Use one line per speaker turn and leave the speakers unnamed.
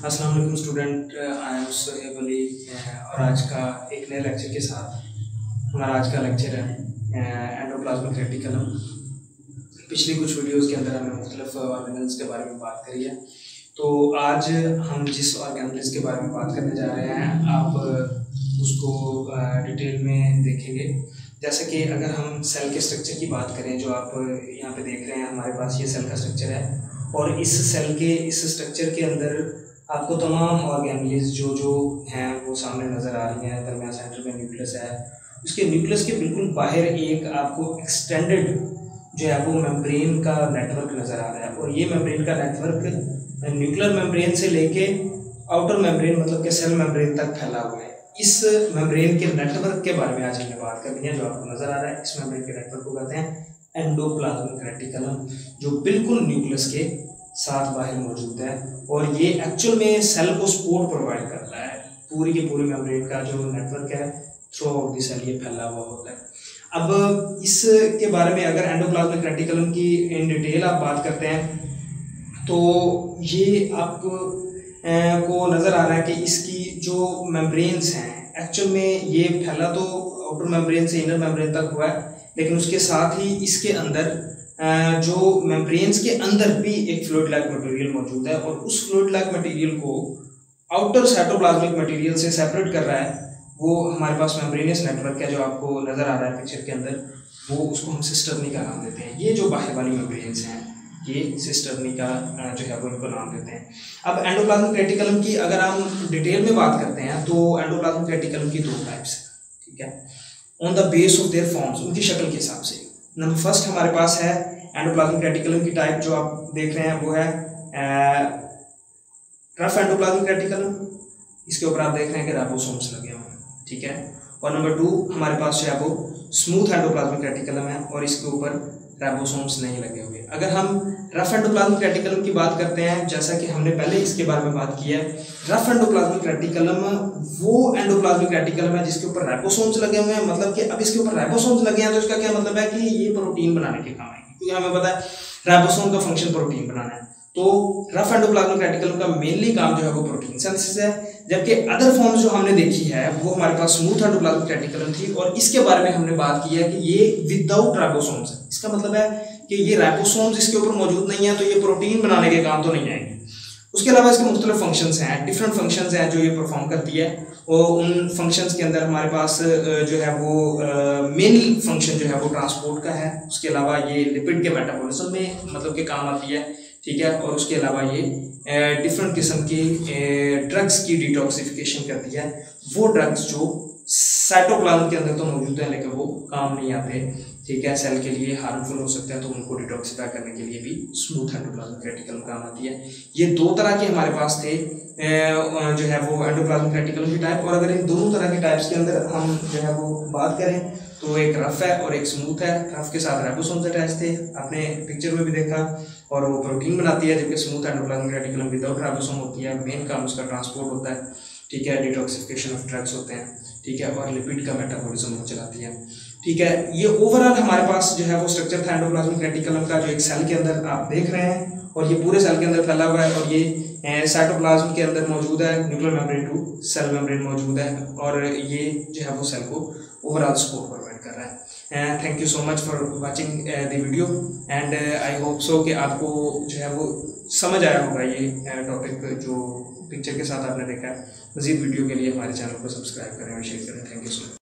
अस्सलाम वालेकुम student, I am Sohaib Ali और आज का एक नए लेक्चर के साथ हमारा आज का लेक्चर है एंडोप्लाज्मिक रेटिकुलम। पिछली कुछ वीडियोस के अंदर हमने मुख्तलिफ ऑर्गेनल्स के बारे में बात करी है, तो आज हम जिस ऑर्गेनल्स के बारे में बात करने जा रहे हैं आप उसको डिटेल में देखेंगे। जैसे कि अगर हम सेल के स्ट्रक्चर की बात करें, जो आप यहाँ पे देख रहे हैं, हमारे पास ये सेल का स्ट्रक्चर है और इस सेल के इस स्ट्रक्चर के अंदर आपको तमाम ऑर्गेनल्स जो हैं वो सामने नज़र आ रही हैं। दरमियान सेंटर में न्यूक्लियस है, उसके न्यूक्लियस के बिल्कुल बाहर एक आपको एक्सटेंडेड जो है वो मेम्ब्रेन का नेटवर्क नज़र आ रहा है और ये मेम्ब्रेन का नेटवर्क न्यूक्लियर मेम्ब्रेन से लेके आउटर मेम्ब्रेन मतलब कि सेल मेम्ब्रेन तक फैला हुआ है। इस मेम्ब्रेन के नेटवर्क के बारे में आज हमने बात करनी है। जो आपको नज़र आ रहा है, इस मेम्ब्रेन के नेटवर्क को कहते हैं एंडोप्लाज्मिक रेटिकुलम, जो बिल्कुल न्यूक्लियस के साथ बाहर मौजूद है और ये एक्चुअल में सेल को सपोर्ट प्रोवाइड करता है। पूरी की पूरी मेम्ब्रेन का जो नेटवर्क है थ्रू आउट द सेल ये फैला हुआ होता है। अब इसके बारे में अगर एंडोप्लाज्मिक रेटिकुलम की इन डिटेल आप बात करते हैं तो ये आप को नज़र आ रहा है कि इसकी जो मेम्ब्रेन्स हैं एक्चुअल में ये फैला तो आउटर मेम्ब्रेन से इनर मेम्ब्रेन तक हुआ है, लेकिन उसके साथ ही इसके अंदर जो मेम्ब्रेन्स के अंदर भी एक फ्लूइड लाइक मटेरियल मौजूद है और उस फ्लूइड लाइक मटेरियल को आउटर साइटोप्लाज्मिक मटेरियल से सेपरेट कर रहा है। वो हमारे पास मेम्ब्रेनियस नेटवर्क है जो आपको नज़र आ रहा है पिक्चर के अंदर, वो उसको हम सिस्टर्नी का नाम देते हैं। ये जो बाहर वाली मेम्ब्रेन्स हैं ये सिस्टर्नी का जो है वो इनको नाम देते हैं। अब एंडोप्लाज्मिक रेटिकुलम की अगर हम डिटेल में बात करते हैं तो एंडोप्लाज्मिक रेटिकुलम की दो टाइप्स हैं, ठीक है, on the base of their forms, उनकी शक्ल के हिसाब से। नंबर फर्स्ट हमारे पास है एंडोप्लाज्मिक रेटिकुलम की टाइप जो आप देख रहे हैं वो है रफ एंडोप्लाज्मिक रेटिकुलम। इसके ऊपर आप देख रहे हैं कि राइबोसोम्स लगे हुए हैं, ठीक है। और नंबर टू हमारे पास जो है वो स्मूथ एंडोप्लाज्मिक रेटिकुलम है और इसके ऊपर राइबोसोम्स नहीं लगे हुए। अगर हम रफ एंडोप्लाज्मिक रेटिकुलम की बात करते हैं, जैसा कि हमने पहले इसके बारे में बात की है, रफ एंडोप्लाज्मिक रेटिकुलम वो एंडोप्लाज्मिक रेटिकुलम है जिसके ऊपर राइबोसोम्स लगे हुए हैं। मतलब कि अब इसके ऊपर राइबोसोम्स लगे हैं तो इसका क्या मतलब है कि ये प्रोटीन बनाने के काम आएंगे, क्योंकि हमें पता है राइबोसोम का फंक्शन प्रोटीन बनाना है। तो रफ एंडोप्लाज्मिक रेटिकुलम का मेनली काम जो है वो प्रोटीन सिंथेसिस है, जबकि अदर फॉर्म्स जो हमने देखी है वो हमारे पास स्मूथ एंडोप्लाज्मिक रेटिकुलम थी और इसके बारे में हमने बात की है कि ये विदाउट राइबोसोम्स है। इसका मतलब है कि ये राइबोसोम्स इसके ऊपर मौजूद नहीं है तो ये प्रोटीन बनाने के काम तो नहीं आएंगे। उसके अलावा इसके मुख्तलिफ फंक्शंस हैं, डिफरेंट फंक्शंस हैं जो ये परफॉर्म करती है और उन फंक्शंस के अंदर हमारे पास जो है वो मेनली फंक्शन जो है वो ट्रांसपोर्ट का है। उसके अलावा ये लिपिड के मेटाबॉलिज्म में मतलब के काम आती है, ठीक है। और उसके अलावा ये डिफरेंट किस्म की ड्रग्स की डिटॉक्सिफिकेशन करती है। वो ड्रग्स जो साइटोप्लाज्म के अंदर तो मौजूद है लेकिन वो काम नहीं आते, ठीक है, सेल के लिए हार्मफुल हो सकते हैं, तो उनको डिटॉक्सिफाई करने के लिए भी स्मूथ एंडोप्लाज्मिक रेटिकुलम काम आती है। ये दो तरह के हमारे पास थे जो है वो एंडोप्लाज्मिक रेटिकुलम की टाइप। और अगर इन दोनों तरह के टाइप्स के अंदर हम जो है वो बात करें तो एक रफ है और एक स्मूथ है। रफ के साथ राइबोसोम्स अटैच थे, आपने पिक्चर में भी देखा, और वो प्रोटीन बनाती है, जबकि smooth endoplasmic reticulum without ribosome होती है। मेन काम उसका ट्रांसपोर्ट होता है, ठीक है, डिटॉक्सिफिकेशन ऑफ ड्रग्स होते हैं, ठीक है, और लिपिड का मेटाबॉलिज्म वो चलाती है, ठीक है। ये ओवरऑल हमारे पास जो है वो स्ट्रक्चर था एंडोप्लाज्मिक रेटिकुलम का, जो एक सेल के अंदर आप देख रहे हैं और ये पूरे सेल के अंदर फैला हुआ है और ये साइटोप्लाज्म के अंदर मौजूद है, nuclear membrane to cell membrane मौजूद है और ये जो है वो सेल को ओवरऑल सपोर्ट प्रोवाइड कर रहा है। Thank you so much for watching the video and I hope so कि आपको जो है वो समझ आया होगा ये टॉपिक जो पिक्चर के साथ आपने देखा है। मज़ीद वीडियो के लिए हमारे चैनल को सब्सक्राइब करें और शेयर करें। Thank you so much.